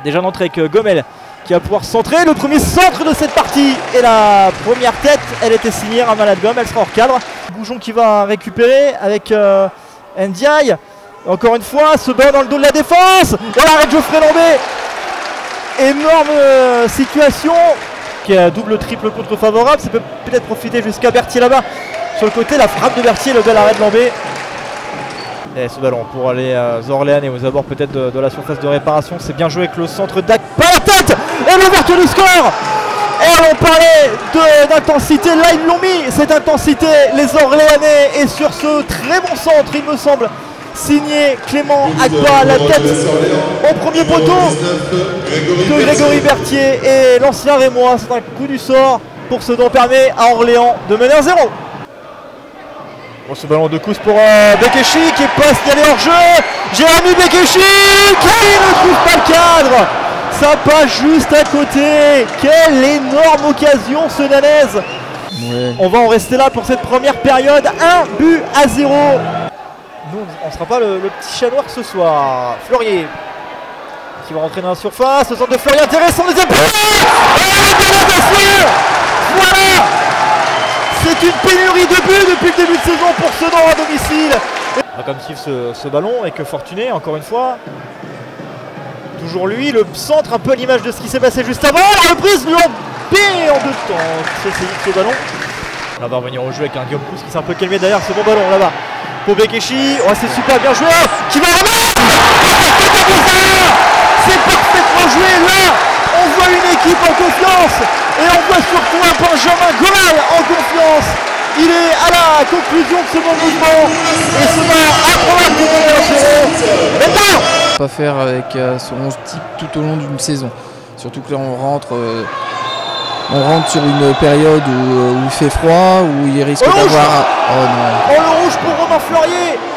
Déjà d'entrée avec Gomel qui va pouvoir centrer. Le premier centre de cette partie. Et la première tête, elle était signée Ramalade Gom. Elle sera hors cadre. Goujon qui va récupérer avec Ndiaye. Encore une fois, ce ballon dans le dos de la défense. Et l'arrêt de Geoffrey Lambé. Énorme situation. Qui a double triple contre favorable. Ça peut peut-être profiter jusqu'à Berthier là-bas. Sur le côté, la frappe de Berthier, le bel arrêt de Lambé. Et ce ballon pour les Orléanais aux abords peut-être de la surface de réparation. C'est bien joué avec le centre d'Ak. Pas la tête. Et l'ouverture du score. Et on parlait d'intensité. Là, ils l'ont mis, cette intensité, les Orléanais. Et sur ce très bon centre, il me semble, signé Clément Agba, la tête au premier poteau de Grégory Berthier. Et l'ancien Rémois, c'est un coup du sort pour ce dont permet à Orléans de mener 1-0. Bon, ce ballon de Kous pour Bekeshi qui est pas signalé hors jeu. Jérémy Bekeshi qui ne trouve pas le cadre. Ça passe juste à côté. Quelle énorme occasion ce Nanaise. Ouais. On va en rester là pour cette première période. 1-0. Nous, on ne sera pas le petit chat noir ce soir. Fleurier qui va rentrer dans la surface. Le centre de Fleurier intéressant. Deuxième but. Voilà. C'est une pénurie de buts depuis le début de saison pour Sedan à domicile. On va comme suivre ce ballon avec Fortuné, encore une fois. Toujours lui, le centre, un peu à l'image de ce qui s'est passé juste avant. La reprise, Lambé en deux temps. C'est essayé ce ballon. On va revenir au jeu avec un Guillaume Pousse qui s'est un peu calmé derrière ce bon ballon là-bas. Pour Bekeshi, oh, c'est super bien joué. Qui va remettre. C'est parfaitement joué là. On voit une équipe en confiance et on voit surtout un Benjamin Gomal en confiance. Il est à la conclusion de ce bon mouvement et se bat à 3 maintenant. Pas faire avec son 11 type tout au long d'une saison. Surtout que là on rentre sur une période où il fait froid, où il risque d'avoir... Oh non. Oh, le rouge pour Romain Fleurier.